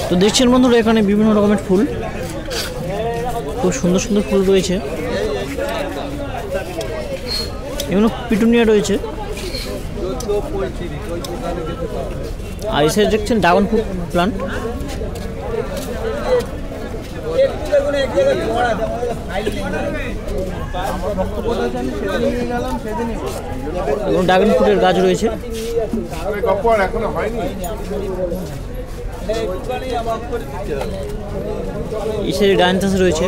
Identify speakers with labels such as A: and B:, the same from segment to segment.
A: তো দেখছেন বন্ধুরা এখানে বিভিন্ন রকমের ফুল, খুব সুন্দর সুন্দর ফুল রয়েছে। এগুলো পিটুনিয়া রয়েছে। আর এই সাইড দেখছেন ড্রাগন ফ্রুট প্লান্ট। ড্রাগন ফ্রুটের গাছ রয়েছে। এই সাইডে ডান চাষ রয়েছে।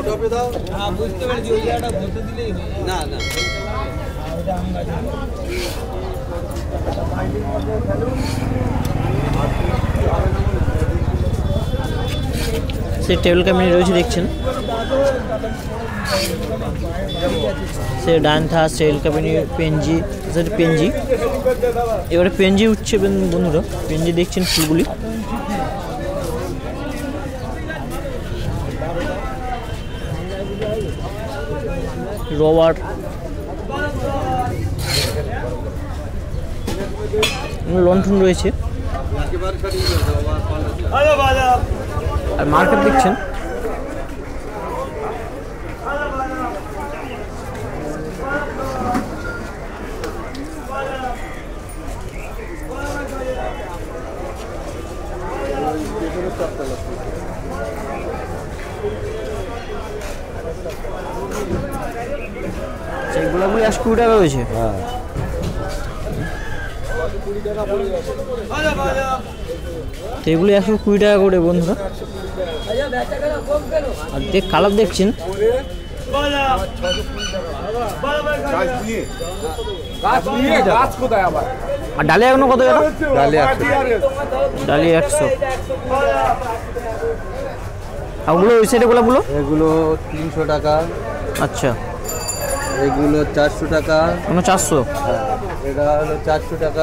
A: সে টেবিল ক্যাবিনেট রয়েছে দেখছেন। সে ডান থাস টেবিল ক্যাবিনেট পেনজি, পেনজি। এবারে পেনজি উঠছে বন্ধুরা, পেনজি দেখছেন ফুলগুলি। রবার, লন্ঠন রয়েছে। আর মার্কেট দেখছেন। গোলাপগুলি 120 টাকা রয়েছে। এগুলি 120 টাকা করে বন্ধুরা। আর দেখ কালার দেখছেন। আর ডালিয়া এখনো কত? ডালিয়া 100। আর ওগুলো ওই সাইডে গোলাপগুলো?
B: এগুলো 300 টাকা।
A: আচ্ছা,
B: এগুলো 400 টাকা।
A: 400?
B: এটা হলো 400 টাকা।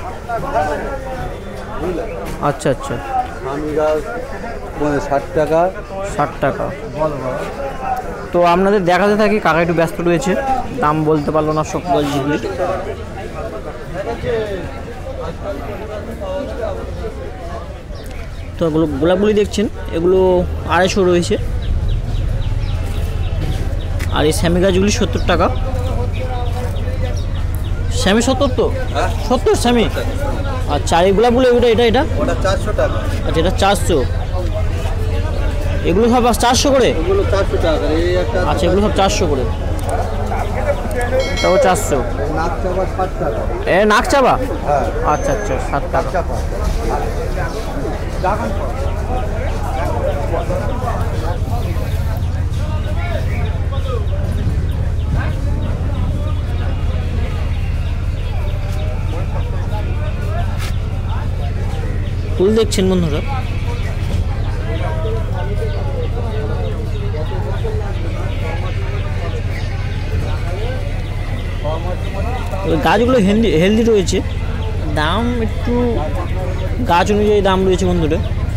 A: আচ্ছা আচ্ছা।
B: আমি গাছ 60 টাকা।
A: 60 টাকা। তো আপনাদের দেখাতে থাকি, কাকা একটু ব্যস্ত রয়েছে, দাম বলতে পারলো না সব গাছগুলি। তো এগুলো গোলাপগুলি দেখছেন, এগুলো 250 রয়েছে। আর এই স্যামি গাছগুলি 70 টাকা। স্যামি 70? তো 70 স্যামি। আচ্ছা, আর এই গোলাপগুলো এটা
B: 400 টাকা।
A: আচ্ছা, এটা 400। এগুলো সব 400 করে?
B: এগুলো 400 টাকা।
A: আচ্ছা, এগুলো সব 400 করে। তাও 400।
B: নাকচাবা 60 টাকা।
A: নাকচাবা?
B: হ্যাঁ।
A: আচ্ছা আচ্ছা, 60 টাকা। ফুল দেখছেন বন্ধুরা। গাছগুলো হেলদি রয়েছে, দাম একটু গাছ অনুযায়ী দাম রয়েছে বন্ধুরা।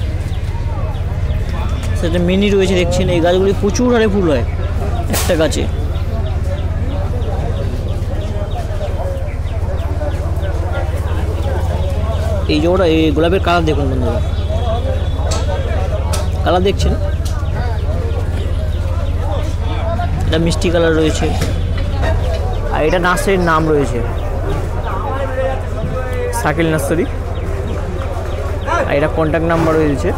A: সেটা মিনি রয়েছে দেখছেন। এই গাছগুলি প্রচুর হারে ফুল হয় একটা গাছে। এই জোড়া এই গোলাপের কালার দেখুন বন্ধুরা, কালার দেখছেন। এটা মিষ্টি কালার রয়েছে। আর এটা নার্সারির নাম রয়েছে শাকিল নার্সারি। আর এটা কন্ট্যাক্ট নাম্বার রয়েছে,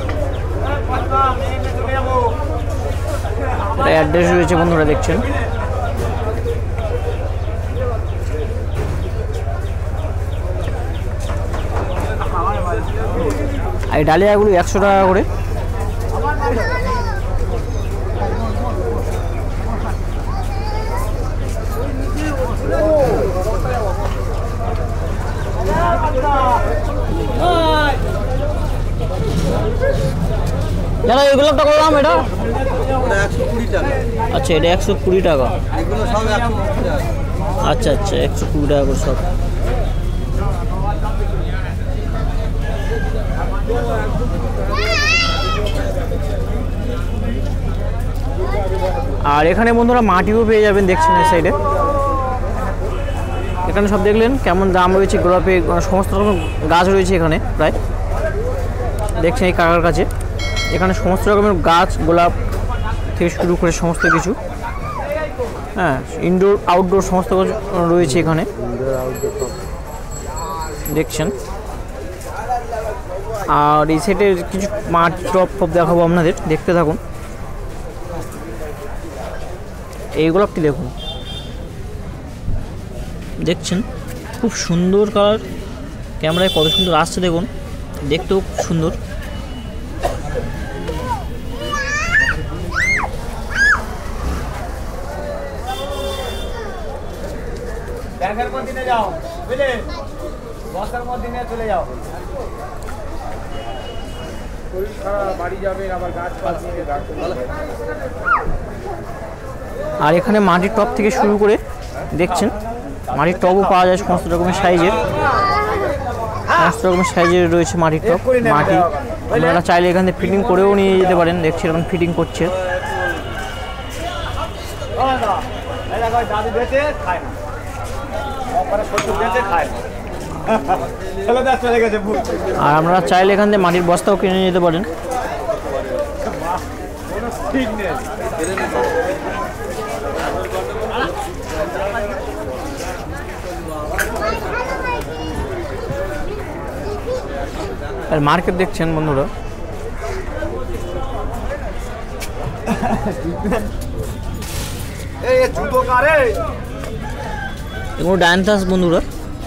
A: এটা অ্যাড্রেস রয়েছে বন্ধুরা দেখছেন। আর এই ডালিয়াগুলো 100 টাকা করে। দাদা এই গোলাপটা কত দাম? এটা
B: 120 টাকা।
A: আচ্ছা, এটা 120 টাকা।
B: এগুলো সব 120 টাকা।
A: আচ্ছা আচ্ছা, 120 টাকা করে সব। আর এখানে বন্ধুরা মাটিও পেয়ে যাবেন দেখছেন এই সাইডে। এখানে সব দেখলেন কেমন দাম রয়েছে গোলাপে, সমস্ত রকম গাছ রয়েছে এখানে প্রায় দেখছেন এই কাকার কাছে। এখানে সমস্ত রকমের গাছ, গোলাপ থেকে শুরু করে সমস্ত কিছু, হ্যাঁ, ইনডোর আউটডোর সমস্ত কিছু রয়েছে এখানে, দেখছেন। আর এই সাইডে কিছু মাটি টপ ফপ দেখাবো আপনাদের, দেখতে থাকুন। এই গোলাপটি দেখুন, দেখছেন খুব সুন্দর কালার, ক্যামেরায় কত সুন্দর আসছে দেখুন, দেখতেও খুব সুন্দর।
C: ব্যাগের মধ্যে নিয়ে যাও, বুঝলে, বস্তার মধ্যে নিয়ে চলে যাও। শরীর খারাপ, বাড়ি যাবে, আবার গাছ পালা নিয়ে রাখতে হবে।
A: আর এখানে মাটির টব থেকে শুরু করে দেখছেন মাটির টবও পাওয়া যায়, সমস্ত রকমের সাইজের, সমস্ত রকমের সাইজের রয়েছে মাটির টব। মাটি আপনারা চাইলে এখান থেকে ফিটিং করেও নিয়ে যেতে পারেন, দেখছি এখন ফিটিং করছে।
C: দাদু বেঁচে খায় না, শ্বশুর বেঁচে খায় না।
A: আর আপনারা চাইলে এখান থেকে মাটির বস্তাও কিনে নিয়ে যেতে পারেন। আর মার্কেট দেখছেন বন্ধুরা, এগুলো ডায়ান্থাস বন্ধুরা।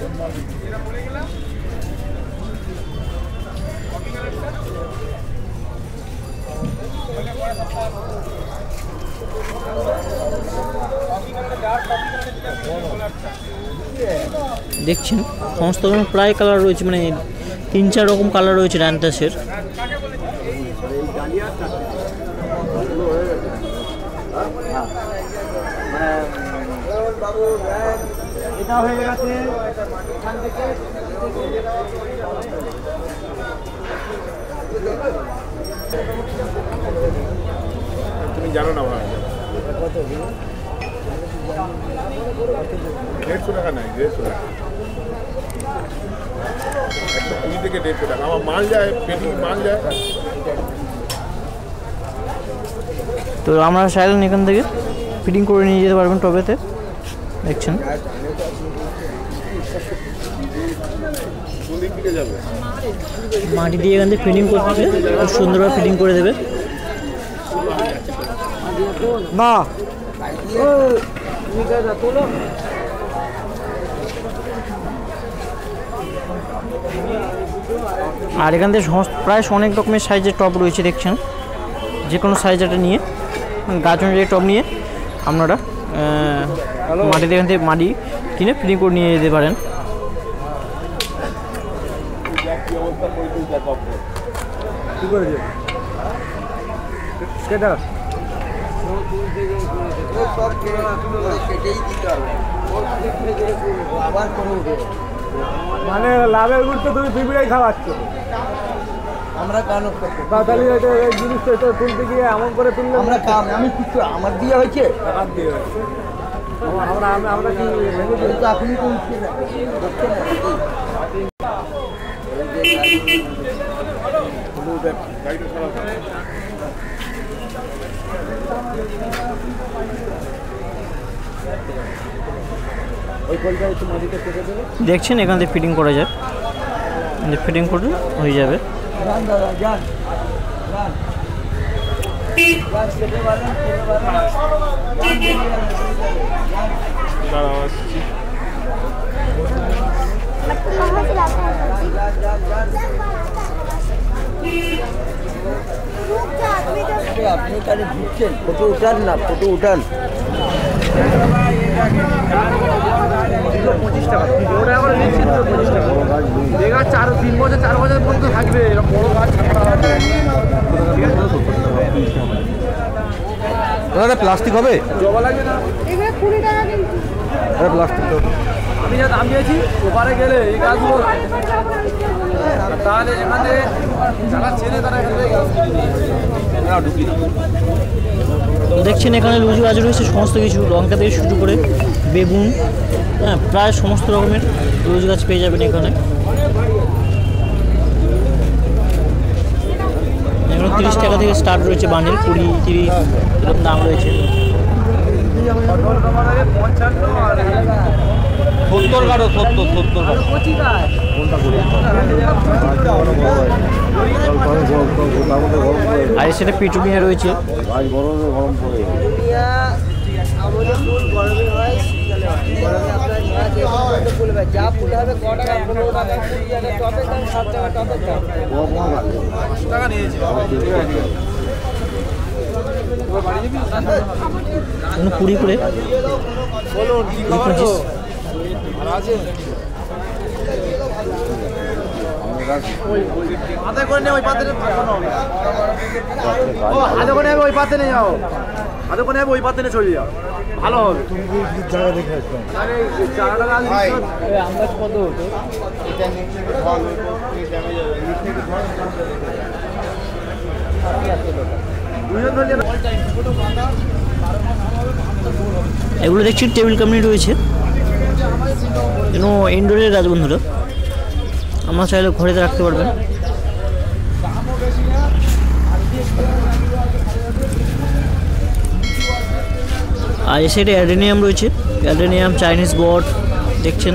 A: দেখছেন সমস্ত প্রায় কালার রয়েছে, মানে 3-4 রকম কালার রয়েছে ডায়ান্থাসের।
C: এটা হয়ে গেছে এখান থেকে।
D: তুমি জানো না ভাই, 150 টাকা নাই, 150 টাকা, 120 থেকে 150 টাকা আমার মাল যায়, পেটি মাল যায়।
A: তো আমরা চাইলেন এখান থেকে ফিটিং করে নিয়ে যেতে পারবেন টবেতে, দেখছেন। মাটি দিয়ে এখান থেকে ফিটিং করতে হবে, খুব সুন্দরভাবে ফিটিং করে দেবে।
C: না
A: আর এখান থেকে প্রায় অনেক রকমের সাইজের টব রয়েছে, দেখছেন। যে কোনো সাইজ একটা নিয়ে, গাছ অনুযায়ী টব নিয়ে আপনারা মাটিতে এখান থেকে মাটি কিনে ফিটিং করে নিয়ে যেতে পারেন।
C: মানে লাভের গুড়তে তুমি পিঁপড়াই খাওয়াচ্ছ,
B: আমরা কান
C: তাহলে এই জিনিসটা তো তুলতে গিয়ে এমন করে তুললে
B: আমরা কাম, আমি কিছু আমার দিয়ে হয়েছে,
C: টাকার দিয়ে আমরা আমরা কি
B: আপনি তো উঠছে না,
A: দেখছেন এখান থেকে ফিটিং করা যায়, ফিটিং করে হয়ে যাবে।
B: আপনি তাহলে ঢুকছেন, ফটো উঠান না, ফটো উঠান।
C: 25 টাকা ওটা এখন নিচ্ছি 25 টাকা। দেখা 3 বছর 4 বছর পর্যন্ত থাকবে, এরকম বড় গাছ।
B: দাদা প্লাস্টিক হবে,
C: জবা লাগবে না,
E: এগুলো 20 টাকা কিন্তু।
B: প্লাস্টিক তো
C: আমি যা দাম দিয়েছি ওপারে গেলে এই গাছগুলো তাহলে এখানে যারা চেনে তারা এখান থেকে গাছ ঢুকি।
A: দেখছেন এখানে লুচি গাছ রয়েছে সমস্ত কিছু, লঙ্কা থেকে শুরু করে বেগুন, হ্যাঁ, প্রায় সমস্ত রকমের লুচি গাছ পেয়ে যাবেন এখানে। এগুলো 30 টাকা থেকে স্টার্ট রয়েছে, বান্ডিল 20-30 এরকম দাম রয়েছে।
C: 70 কাটো 70
A: আর এর সাথে পিটুনিয়া রয়েছে।
B: যা ফুল হবে ক টাকা 15 টাকা টপের দাম 7 টাকা টপের দাম
C: টাকা নিয়েছে।
A: কোনো 20 করে
C: বলুন কি খবর গো? ভালো আছে? হাতে করে নে, ওই পাতে ও হাতে করে নেবে, ওই পাতে নিয়ে যাও। হাতে করে নেবে, ওই পাতে নিয়ে চলে যাও, ভালো হবে। তুমি কি জায়গা দেখে আসছো? আরে 4 টাকা ভাই আমরা কত হতো এটা নিয়ে ভালো হতো, এই ড্যামেজ হবে নিচ থেকে ধর দুজন ধরে
A: এগুলো দেখছি টেবিল কামিনী রয়েছে, ইনডোরের গাছ বন্ধুরা, আমরা চাইলে ঘরেতে রাখতে পারবেন। আর এই সাইডে অ্যাডেনিয়াম রয়েছে, অ্যাডেনিয়াম, চাইনিজ বট দেখছেন।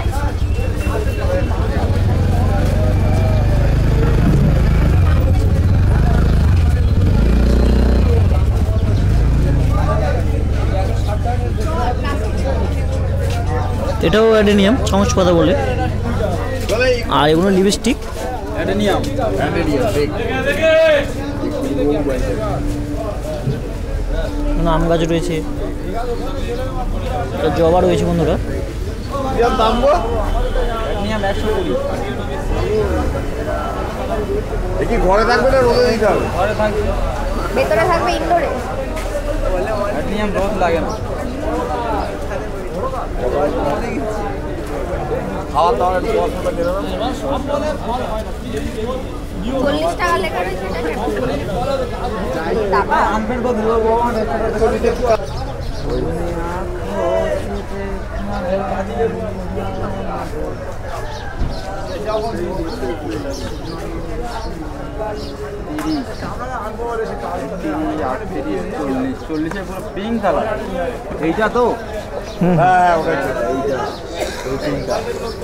A: এটাও অ্যাডেনিয়াম, চামচ পাতা বলে। আর এগুলো লিপস্টিক,
C: অ্যাডেনিয়াম
A: আম গাছ রয়েছে, জবা রয়েছে বন্ধুরা।
C: দাম গো অ্যাডেনিয়াম 120।
D: কি ঘরে থাকবে না রোদে দিতে হবে?
C: ঘরে থাকবে,
E: ভেতরে থাকবে ইনডোরে।
C: অ্যাডেনিয়াম রোদ লাগে না। খাওয়া দাওয়ার
E: 40 টাকা লেখা রয়েছে টাকা।
C: চল্লিশে পুরো পিঙ্ক কালার, এইটা তো
D: হ্যাঁ ওটাই তো, এইটা ওই তিনটা।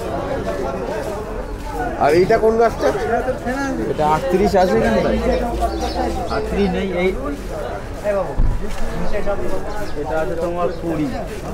D: আর এইটা কোন গাছটা?
C: এটা 38 আছে কেন? 38 নেই, এই এটা আছে তোমার 20।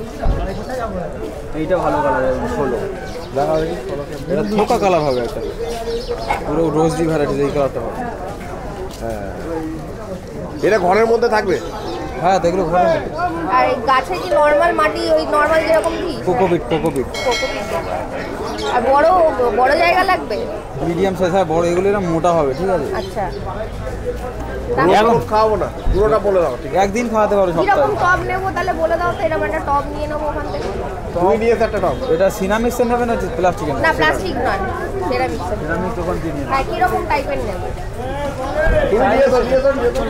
C: এইটা ভালো কালার, 16 দেখা দেখি। এটা থোকা কালার হবে, একটা পুরো রোজি ভ্যারাইটিস, এই কালারটা হবে।
D: হ্যাঁ এটা ঘরের মধ্যে থাকবে।
C: হ্যাঁ দেখলো ঘরে
E: আর এই গাছে কি নরমাল মাটি, ওই নরমাল যেরকম কি
C: কোকোপিট
E: কোকোপিট। আর বড় বড় জায়গা লাগবে,
C: মিডিয়াম সাইজ, হ্যাঁ বড়, এগুলো এরকম মোটা হবে, ঠিক আছে।
E: আচ্ছা
D: এখন খাওয়াবো না, পুরোটা বলে দাও। ঠিক
C: একদিন খাওয়াতে পারো
E: কিরকম
C: সপ্তাহে।
E: টব নেবো তাহলে বলে দাও তো, এরকম একটা টব নিয়ে নেবো ওখান থেকে।
D: তুমি নিয়ে এসে একটা টব।
C: এটা সিনামিক্সের নেবে না প্লাস্টিকের?
E: না প্লাস্টিক নয়, সেরামিক।
C: সিনামিক্স দোকান দিয়ে নিয়ে
E: হ্যাঁ কিরকম টাইপের নেবো?
D: তুমি নিয়ে এসো, নিয়ে এসো, নিয়ে এসো।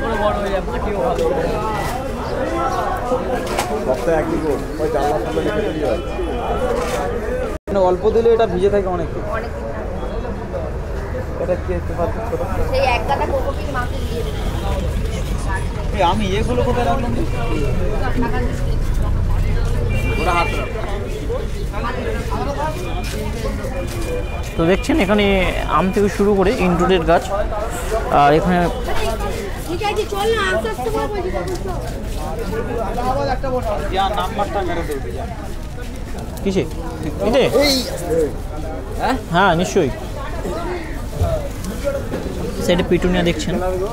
D: সপ্তাহে একদিন করে ওই জানলার সামনে রেখে তৈরি হয়।
C: অল্প দিলে এটা ভিজে থাকে অনেক।
E: অনেক দিন না।
C: এটা কি একটু পারবে ছোট?
E: সেই এক গাদা কোকোপিট মাকে দিয়ে দেবো।
C: এই আমি এগুলো কোথায় রাখলাম?
E: টাকা দিচ্ছি।
C: ওরা হাত রাখ।
A: তো দেখছেন এখানে আম থেকে শুরু করে ইনডোরের গাছ, আর এখানে
E: ঠিক আছে চল না, আস্তে আস্তে করে বলছি।
C: নাম্বারটা মেরে দেবে।
A: কিসে এতে? হ্যাঁ নিশ্চয়ই। সাইডে পিটুনিয়া দেখছেন।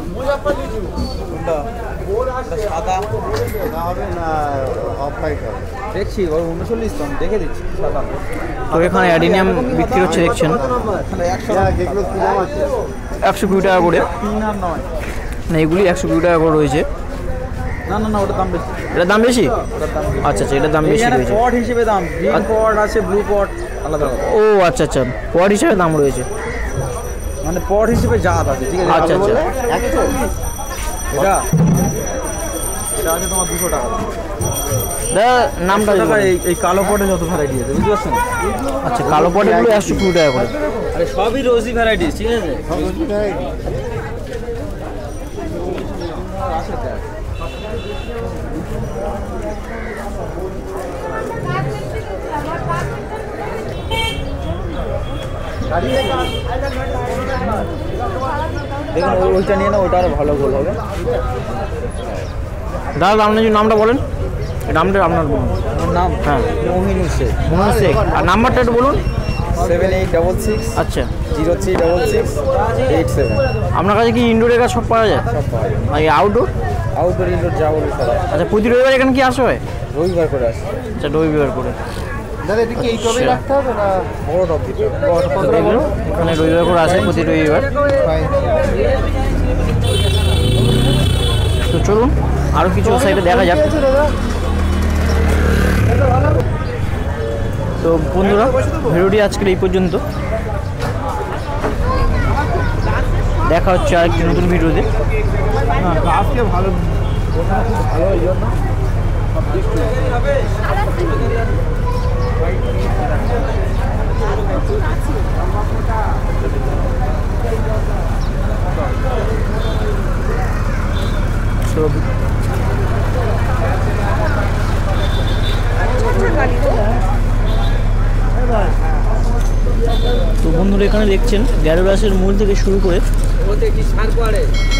C: সাদা
D: না হবে না, অফ হোয়াইট হবে।
C: দেখছি ওর 39 তো আমি দেখে দিচ্ছি সাদা।
A: তো এখানে অ্যাডিনিয়াম বিক্রি হচ্ছে দেখছেন,
C: 100
D: যেগুলো কি দাম আছে?
A: 120 টাকা করে।
C: 3 আর 9।
A: না এগুলি 120 টাকা করে রয়েছে।
C: না না না, ওটার দাম বেশি।
A: এটার দাম বেশি?
C: ওটার দাম বেশি।
A: আচ্ছা আচ্ছা, এটার দাম বেশি
C: এখানে
A: রয়েছে।
C: পট হিসেবে দাম, গ্রিন পট আছে, ব্লু পট আলাদা আলাদা।
A: ও আচ্ছা আচ্ছা, পট হিসাবে দাম রয়েছে।
C: মানে পট হিসেবে জাত আছে, ঠিক আছে।
A: আচ্ছা আচ্ছা,
C: এটা এটা আছে তোমার 200 টাকা।
A: নামটা
C: টাকা এই কালো পটে যত ভ্যারাইটি আছে, বুঝতে পারছেন?
A: আচ্ছা, কালো পটেগুলো 120 টাকা করে।
C: আরে সবই রোজি ভ্যারাইটিস, ঠিক আছে। দেখুন ওইটা নিয়ে না, ওইটা আরো ভালো গোল হবে।
A: দাদা আপনার যে নামটা বলেন, নামটা আপনার বলুন।
C: আমার নাম
A: হ্যাঁ
C: মোহিনুর শেখ।
A: মনোজ শেখ। আর নাম্বারটা একটু বলুন।
C: 7866
A: আচ্ছা
C: 036687।
A: আপনার কাছে কি ইনডোরের গাছ সব পাওয়া যায়?
C: সব পাওয়া যায়।
A: আর আউটডোর?
C: আউটডোর ইনডোর যা বলে সব আছে।
A: আচ্ছা প্রতি রবিবার এখানে কি আসা হয়?
C: রবিবার করে আসে।
A: আচ্ছা রবিবার করে।
C: দাদা এটা কি এই টবেই রাখতে হবে না বড় টব দিতে হবে?
A: তো দেখুন এখানে রবিবার করে আসে, প্রতি রবিবার। তো চলুন আরও কিছু সাইডে দেখা যাক। তো বন্ধুরা ভিডিওটি আজকের এই পর্যন্ত, দেখা হচ্ছে আরেকটি নতুন ভিডিওতে।
C: আজকে ভালো ভালো এই জন্য
A: তো বন্ধুরা এখানে দেখছেন গ্যারোরাসের মূল থেকে শুরু করে
B: ওতে কি সার পড়ে?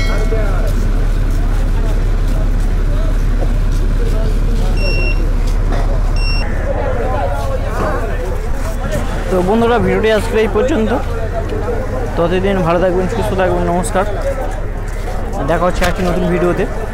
A: তো বন্ধুরা ভিডিওটি আজকে এই পর্যন্ত। ততদিন ভালো থাকবেন, সুস্থ থাকবেন, নমস্কার। দেখা হচ্ছে একটি নতুন ভিডিওতে।